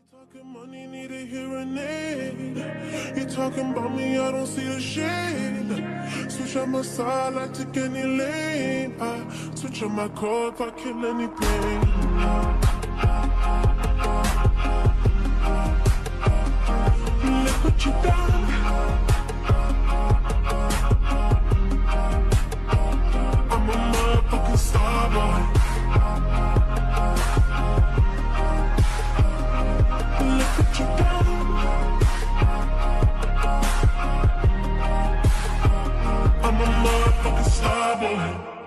Talking money, need a hearing aid. You talking about me, I don't see the shade. Switch on my side, I take any lane. I switch on my core if I kill any pain. Look what you done. I'm a motherfucking star boy. Look what you done. I'm a motherfucking star boy.